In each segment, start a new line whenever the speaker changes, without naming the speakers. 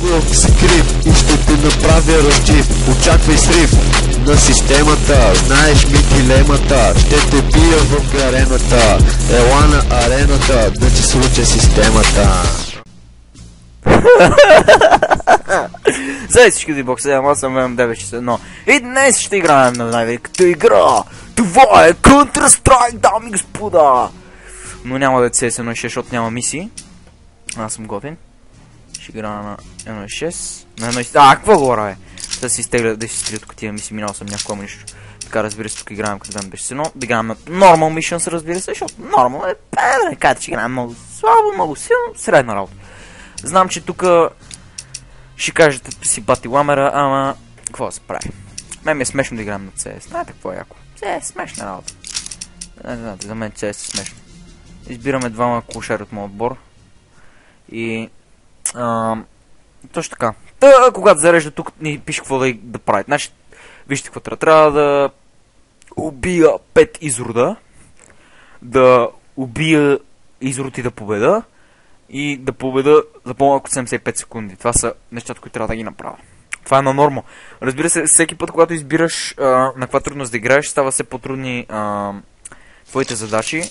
си крив и ще те направя разчив. Очаквай срив на системата, знаеш ми дилемата. Ще те бия в арената, ела на арената, да ти случа системата.
Здравейте всички, Бокс 7, аз съм M961 и днес ще играем на най-великата игра. Това е Counter-Strike, дами и господа. Но няма да е CS 1.6, защото няма мисии. Аз съм готин. Ще игра на 1.6. На 1.6. Какво говоря, бе? Да си изтегля, да си стрия тук тия мисии, минал съм някакво нищо. Така, разбира се, тук играем като M961. Да играем на Normal Missions, разбира се, защото Normal е кажете, че играем много слабо, много силно, средна работа. Знам, че тук ще кажете си бати ламера, ама какво да се прави? Мен ми е смешно да играем на CS. Знаете какво е яко? CS е смешна работа. Не знаете, за мен CS е смешно. Избираме двама клошери от моят отбор. И... точно така. Когато зарежда тук ни пише какво да прави. Значи, вижте какво трябва. Трябва да убия 5 изрода. Да убия изрод и да победа. И да победа за по-малко 75 секунди. Това са нещата, които трябва да ги направя. Това е на норма. Разбира се, всеки път, когато избираш на каква трудност да играеш, става все по-трудни твоите задачи.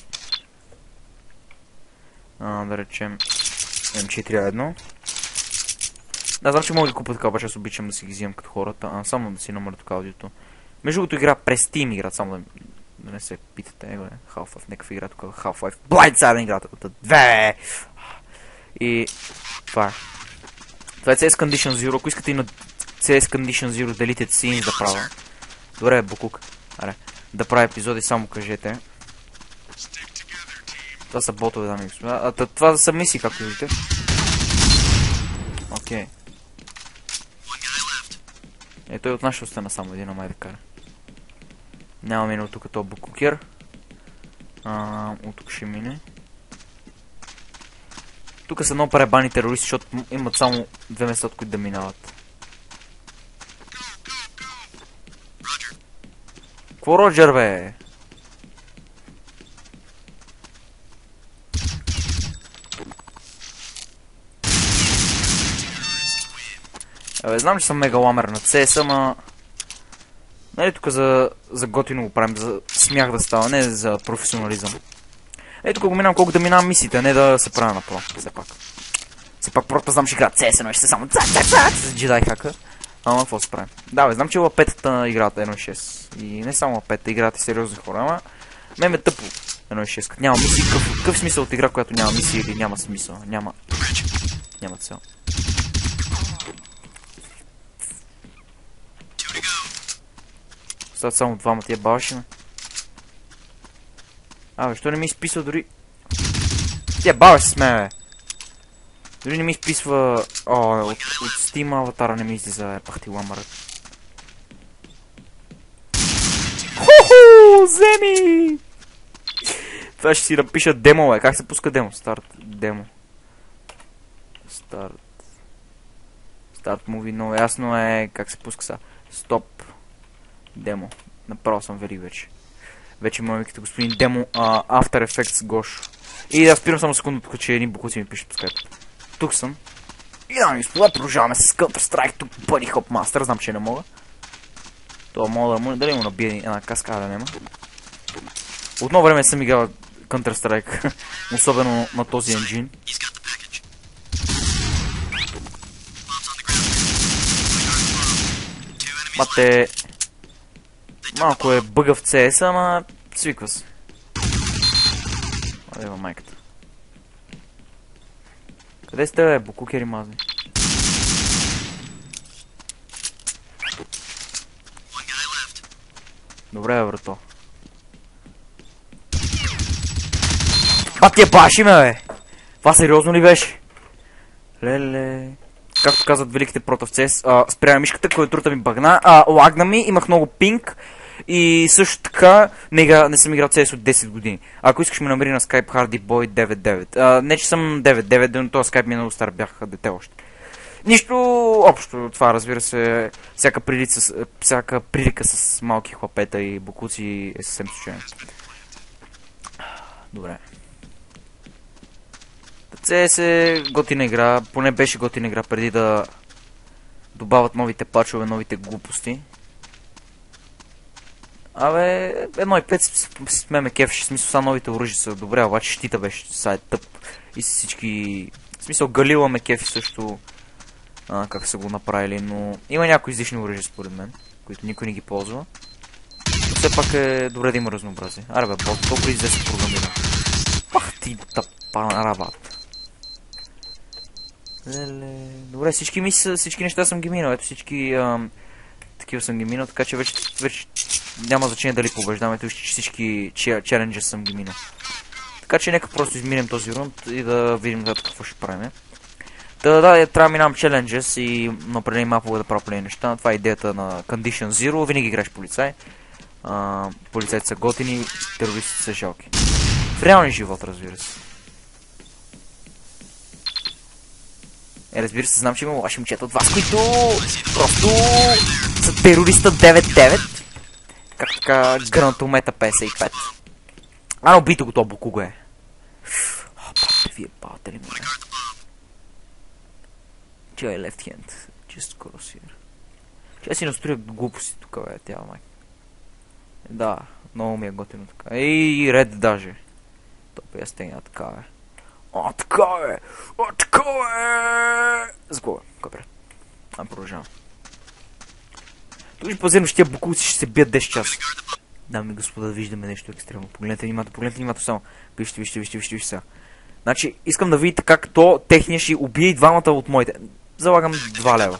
Да речем M4A1. Да, знам, че мога да купя така, обаче аз обичам да си ги взимам като хората. Само да си намаля тук аудиото. Между другото игра през Steam игра, само да не се питате. Half-Life, някаква игра тук. Half-Life. Blindside играта. Две! И това е. Това е CS Condition Zero. Ако искате и на CS Condition Zero Deleted Scenes да правя. Добре, Букук. Аре. Да правя епизоди, само кажете. Това са ботове, дами и господа. Това са мисии, както виждате. Окей. Той от нашата остана само един, май да кара. Няма минал тук този Букукер. От тук ще мине. Тук са много пребани терористи, защото имат само две места, от които да минават. Кво Роджер, бе? Знам, че съм мега ламер на CS, ама... Нали тук за готино го правим, за смях да става, не за професионализъм. Тук го минавам колко да минавам мисиите, не да се правя на про, все пак. Все пак просто знам, че играят CS, но ще се само с джедай хака. Ама какво се правим? Да, бе, знам, че лапетата на играта 1.6. И не само лапета, играта и сериозни хора, ама... Мен ме тъпо 1.6, като няма мисии. Какъв смисъл от игра, която няма мисии или няма смисъл? Няма цел. Остават само двама тия баваши, ме. Бе, що не ми изписва дори... Тия баваш с мен, бе. Дори не ми изписва... от Steam аватара не ми излиза, пахти ламърът. Ху-ху! Земи! Това ще си напиша демо, бе. Как се пуска демо? Старт. Демо. Старт муви, но ясно е как се пуска са. Стоп. Демо. Направо съм вери вече. Вече ме викате господин Демо After Effects Гош. И да спирам само секунда, тук че едни букуци ми пишат по скайп. Тук съм. И да, господа, продължаваме с Counter-Strike, тук Buddy Hop Master, знам, че не мога. Това мога да му... Дали му набие една каскада, няма. Отново време съм играл Counter-Strike, особено на този енджин. Мате... Малко е бъга в CS, ама свиква се. Ева майката. Къде сте, бе, букукери мазни? Добре, бе, брато. Тия баши ме, бе! Това сериозно ли беше? Леле... Както казват великите прота в CS, спрямо мишката, клавиатурата ми багна, лагна ми, имах много пинг. И също така не съм играл CS от 10 години. Ако искаш ме намери на Skype HardyBoy99. Не че съм 99, но този Skype ми е много стар, бях дете още. Нищо общо това, разбира се. Всяка прилика с малки хлапета и букуци е съвсем случайно. Добре. CS е готина игра, поне беше готина игра преди да добавят новите пачове, новите глупости. Абе, 1.5 с ме кефеше, в смисъл са новите оръжия са добре, обаче щита беше са тъп. И всички... В смисъл Галила ме кефи също как са го направили, но има някои излишни оръжия според мен, които никой не ги ползва. Но все пак е добре да има разнообразие. Аре бе, бот, то преди да се програмира. Пах ти тъпа работа. Добре, всички неща съм ги минал, ето всички такива съм ги минал, така че вече няма значение дали побеждаме, ето всички челенджа съм ги минал. Така че нека просто изминем този рунд и да видим какво ще правим. Да, трябва да минавам челенджес и на определени мапове да правя определени неща. Това е идеята на Condition Zero, винаги играеш полицай. Полицайите са готини, терористите са жалки. В реалния живот, разбира се. Разбира се, знам, че има лоши момчета от вас, които просто са терориста 9-9. Как така гранатомета 55. Убито го, то Букуго е. Бате, вие бате ли ме? Чай, left hand. Just cross here. Чай си настроя глупости тук, бе, тя майка. Да, много ми е готино така. И ред даже. Топи я стеня така, бе. Така е! Така е! Сгова, капре. Продължавам. Тук ще пазирам, че тия букулци ще се бият 10 часа. Дами и господа, виждаме нещо екстремно. Погледнете внимателно само. Вижте сега. Значи, искам да видите как то техния ще убие и двамата от моите. Залагам 2 лева.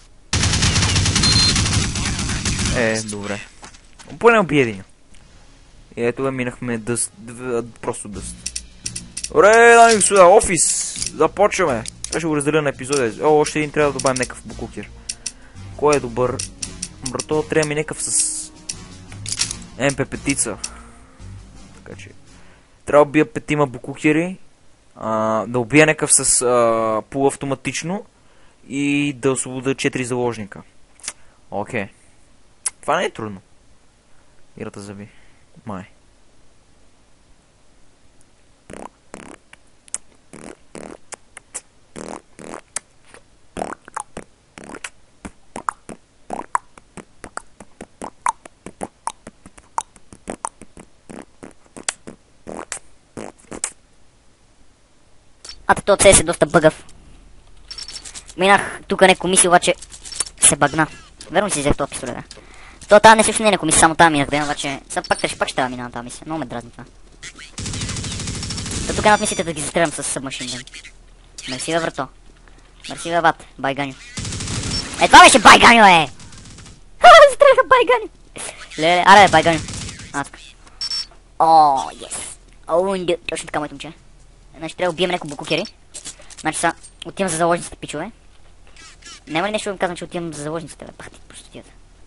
Добре. Поне убие един. И ето минахме дъст. Просто дъст. Добре, дами и господа, офис! Започваме! Сега ще го разделя на епизоди. Още един трябва да добавим някакъв букукер. Кой е добър? Брато, трябва ми някакъв с МП5-ца. Така че... Трябва да убия 5 букукери. Да убия някакъв с полуавтоматично. И да освобода 4 заложника. Окей. Това не е трудно. Ирата заби. Май.
То CS е доста бъгав. Минах тук не комисия, обаче се бъгна. Верно си взех този пистолет, да. То тази не също не е комисия, само тази минах, да, обаче пак ще мина на тази мисия. Много ме дразни това. Тук една от мисията да ги застрелям с събмашин. Мерси бе, брато. Мерси бе, бат. Байганю. Това беше байганю, е! Застреляха байганю. Леле, аре бе, байганю. Yes. Точно така, моето момче. Значи трябва да убием някои букукери. Значи са, отивам за заложниците, пичове. Няма ли нещо да ми казвам, че отивам за заложниците, бе? Пах ти простотията.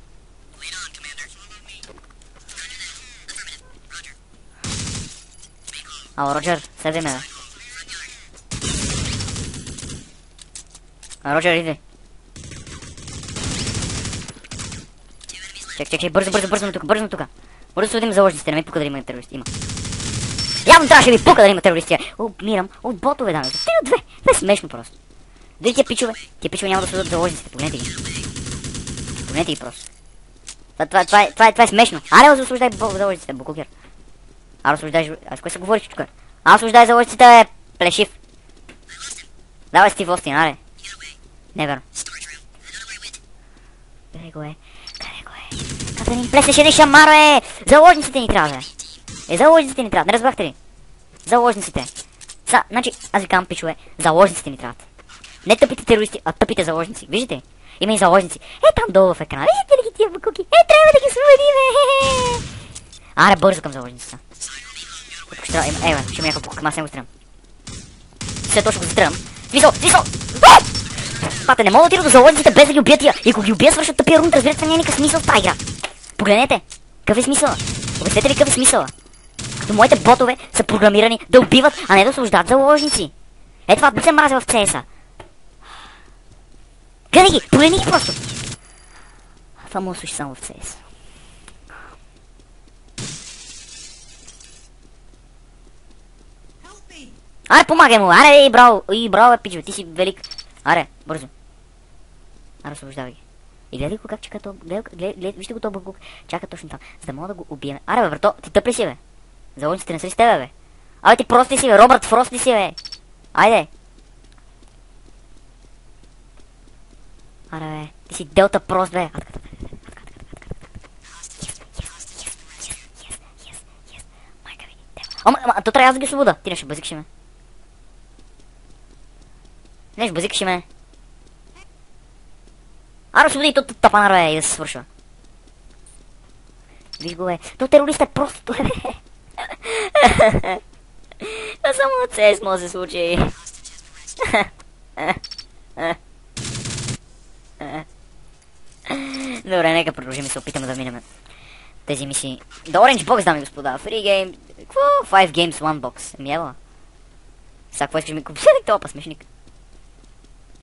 Роджер, седи ме, бе. Роджер, иди. Чек, бързо тук. Бързо се отидем за заложниците, не ми пука дали има терористи. Има. Явно трябваше да ми пука да има терористи. Умирам от ботове, даме. Те от две. Това е смешно просто. Дали тия пичове няма да съдат заложниците. Погледнете ги просто. Това е смешно. Аре, освобождай заложниците, букукер. С кой се говориш тук? Освобождай заложниците, бе, плешив. Давай Стив Остин, аре. Не верно. Къде го е? Как да ни плеснеш един шамаро, е? Заложниците ни трябва, бе. Заложниците ни трябва, не разбрахте ли? Заложниците. Значи, аз ви казвам, пичове, заложниците ни трябват. Не тъпите терористи, а тъпите заложници. Виждате? Има и заложници. Там долу в екрана. Виждате ли ги тия букуки? Трябва да ги освободим. Аре, бързо към заложницата. Ще ми някакъв букук, аз не го стрелям. След това ще го застрелям. Смисъл! Пате, не мога да отида до заложниците без да ги убия тия. И ако ги убия, свършат тъпия рунт, разбира се, няма никакъв смисъл в тази игра. Погледнете. Какъв е смисъла? Обяснете ли какъв е смисъла? Като моите ботове са програмирани да убиват, а не да освобождават заложници. Това би се мразя в CS-а. Гледай ги, погледни ги просто. Това му слуши само в CS. Аре, помагай му! Аре, браво, пичо, ти си велик. Аре, бързо. Аре, освобождавай ги. И гледай го как чака то... Вижте го то бъгук. Чака точно там, за да мога да го убием. Аре, бе, брато, ти тъп ли си, бе? Заложниците не са ли с тебе, бе? Абе, ти прост ли си, бе? Робърт Фрост ли си, бе? Айде! Аре, бе, ти си Делта Прост, бе. Ама, то трябва аз да ги свобода. Ти не ще базикаш ме. Не ще базикаш ме. Аре, свободи то тапанара, бе, и да се свършва. Виж го, бе. То терорист е просто, бе. А само на CS може да се случи. Добре, нека продължим и се опитаме да минем тези мисии. The Orange Box, дами и господа. Free game. Какво? 5 games, 1 box. Еми ева. Сега какво искаш да ми купиш? Това па смешник.